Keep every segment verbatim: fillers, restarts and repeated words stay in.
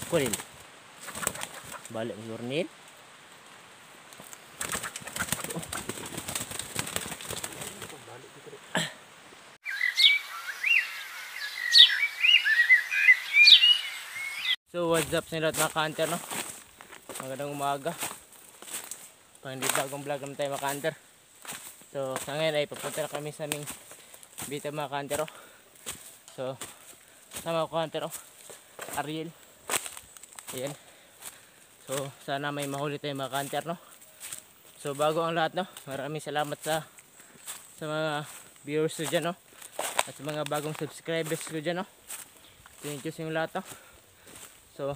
Kunin. Balik ang yornil. So what's up sa inyo lahat mga ka-hunter, no? Magandang umaga. Pang hindi bagong vlog naman tayo mga ka-hunter. So sa ngayon ay papunta na kami sa aming bita mga ka-hunter, oh. So sama ko ka-hunter, oh, Ariel. Ayan. So sana may mahuli tayo mga ka-hunter, no? So bago ang lahat, no, maraming salamat sa sa mga viewers ko dyan, no? At sa mga bagong subscribers ko dyan, no? Thank you sa yung lahat, no? So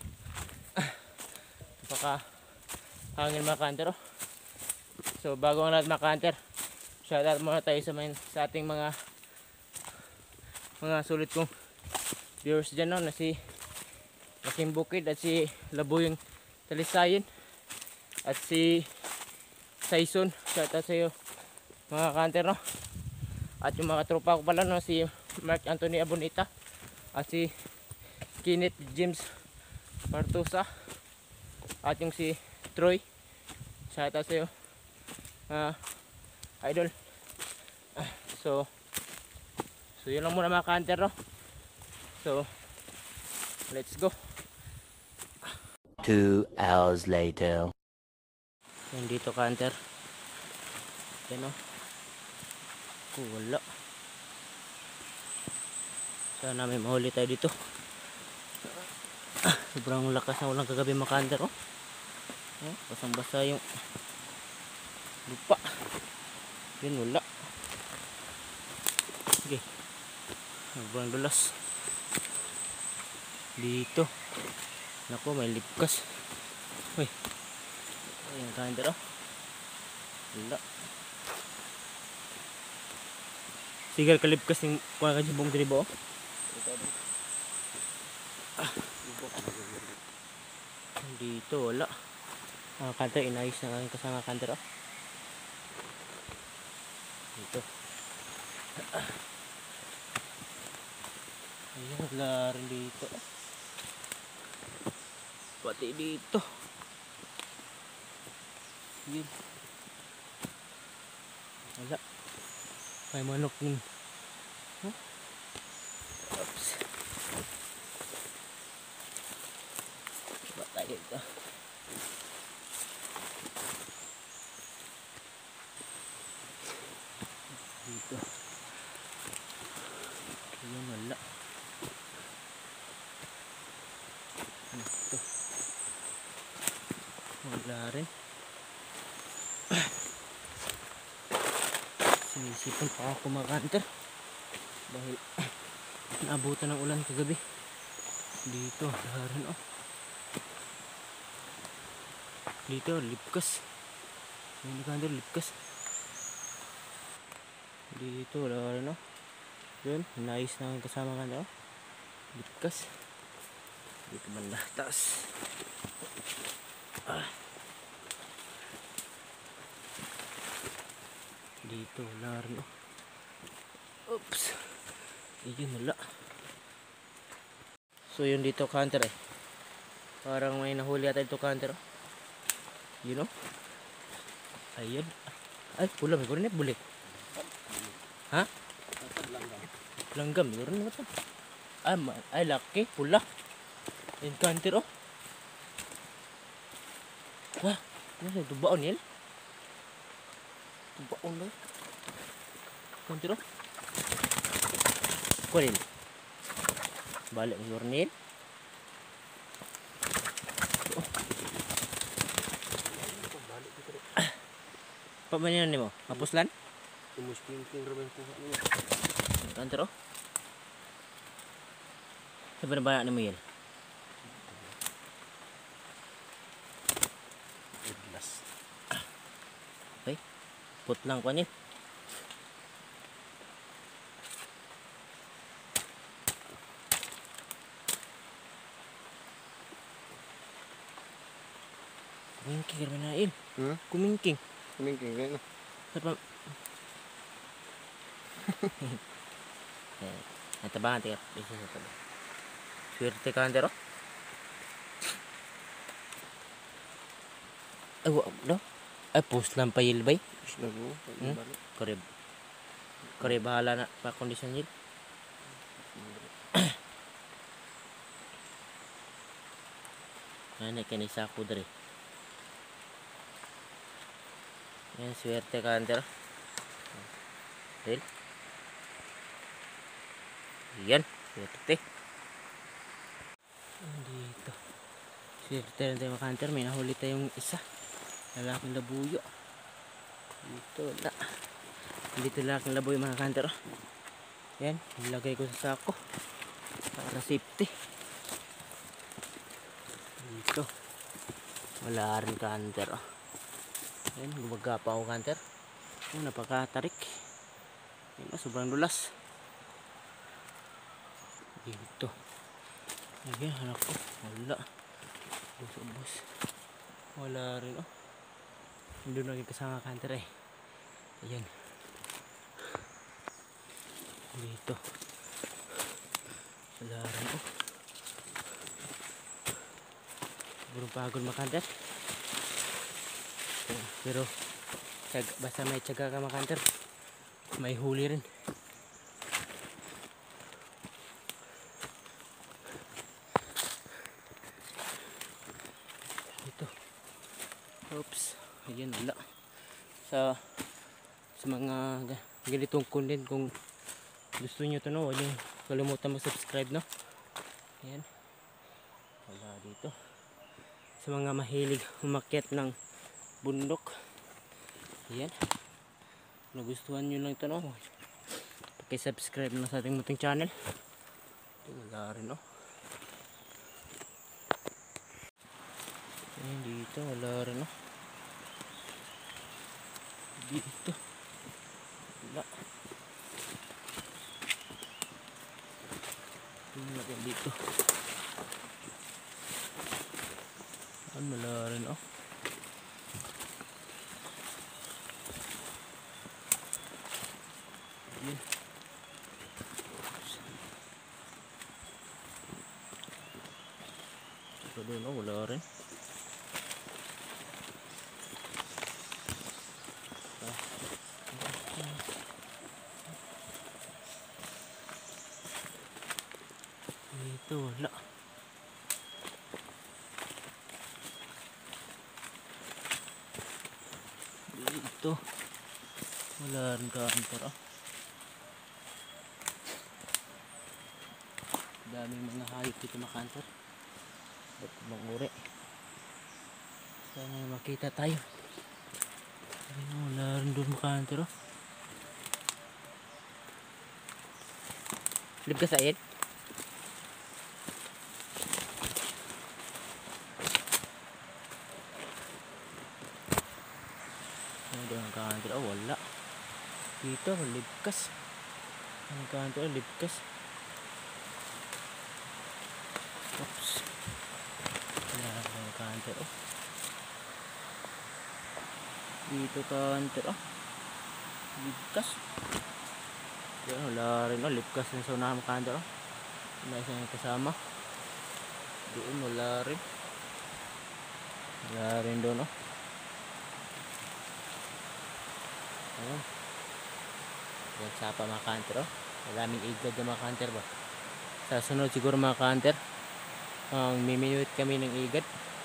napaka hangin mga ka-hunter, oh. So bago ang lahat mga ka-hunter, shout out muna tayo sa, main, sa ating mga mga sulit kong viewers dyan, no? Na si Laking Bukid at si Labuyong Talisayin at si Saison. Shout out sa iyo mga ka-hunter, no? At yung mga tropa ko pala, no? Si Mark Anthony Abonita at si Kenneth James Martusa at yung si Troy. Shout out sa iyo uh, idol. uh, so so yun lang muna mga ka-hunter, no? So let's go. Two hours later. Yan dito ka-hunter. Yan, o. Oh, wala. Sana may mahuli tayo dito. Sobrang lakas na ulang kagabi mga ka-hunter, oh. Oh, basang basa yung lupa. Yun, wala. Sige. Sobrang dulas dito. Naku, may lipkas. Uy, ayun ka-hunter, oh. Wala. Sigal kalipkas yung kuha ka jibong dribo, oh. Ah. Dito wala. Mga ka-hunter, inayos na lang kasama ka-hunter, oh. Dito. Ayun, wala rin dito, oh. Pati dito. Yun. Wala. May manok nun. Huh? Oops. Coba tayo ito. Dito. Ayan, wala. Ano ito? Wala rin. Sinisipon pa ako mga ka-hunter dahil naabutan ng ulan kagabi. Dito, wala rin, oh. Dito, lipkas. Hindi ka-hunter, lipkas. Dito, wala rin, oh. Yun, nice na kasama ka-hunter, oh. Lipkas. Dito banda, taas. Ah. Dito, wala rin, oh. Oops. Iyon, wala. So, yun dito ka-hunter, eh. Parang may nahuli ata dito ka-hunter, oh. Yun, oh. Ayan. Ay, pula, may kurinit, buli. Ha? Langgam, meron na ito. Ay, ay, laki, pula. Ayan ka-hunter, oh. Wah, ano, dubaon yan? Dubaon na. Ka-hunter, oh. Kunin. Balik ang yornil. Oh. Pamanin ni mo? Mapuslan? Tumus-pingping ramen kuha niya. Ka-hunter, oh. Sabi na ba ni mo yan? Idlas. Okay. Put lang ko niya. Kumingking kami na il. Hmm? Kumingking. Kumingking kayo. Sapa. Natabangan tiga. Swerte ka, Antero. Ay, wa no? Ay, post lang pa yilbay. Tapos na ko. Hmm? Kore, kore bahala na pa kondisyon yun. Ano kanisa ko dere. Yan, swerte ka antero. Dil. Yan, swerte. Dito. Swerte rin tayo makanter. May nahuli tayong isa. Lalaking labuyo. Dito na. Dito lalaking labuyo mga kanter. Yan, nilagay ko sa sako. Para safety. Dito. Wala rin kanter. Yan, gumagapa ako kanter. Yan, napakatarik. Yan, sobrang dulas. Dito. Ayan, anak ko. Wala. Bus-bus. Wala rin, oh. Hindi naging kasama kanter eh. Ayan. Dito. Wala rin, oh. Burong pagod makanter. Pero, tsaga, basta may tsaga ka makanter, may huli rin. Ito. Oops. Ayan, wala. Sa, sa mga ganitong content, kung gusto nyo ito, no, huwag nyo kalimutan mag-subscribe, no. Ayan. Wala dito. Sa mga mahilig umakyat ng bundok. Ayan. Kung nagustuhan nyo lang ito, no, paki-subscribe na sa ating muting channel. Ito, wala rin, no. Ayan, dito, wala rin, no. Dito. Wala. Tingnan natin dito. Ayan, wala rin, oh. Ayan. Ito doon, oh, wala rin. Dito, wala. Dito. Wala rin kanter, oh. Daming mga hayop dito makanter. Ba't manguri? Sana makita tayo. Ayun, wala rin doon makanter, oh. Lib ka sa ayan? Ano doon ang kanter? Oh, wala. Dito, libkas. Ang kanter, libkas. Oops. Wala ang kanter, oh. Dito kanter, oh. Libkas. Yan, wala rin, oh. Libkas na sa unahang kanter, oh. May isang kasama. Doon, wala rin. Wala rin doon, oh. Ayan. Yan, sapa mga kanter, oh. Maraming igad na mga kanter ba. Sa sunod siguro mga kanter, um, miminuit kami ng igad.